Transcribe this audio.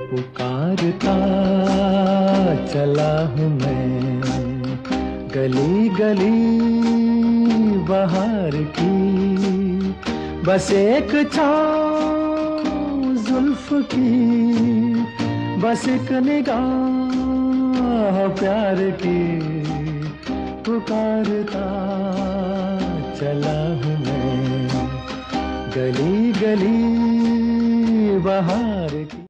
पुकारता चला हूँ मैं, गली गली बहार की, बस एक छाँव जुल्फ की, बस एक निगाह प्यार की, पुकारता चला हूँ मैं, गली गली बहार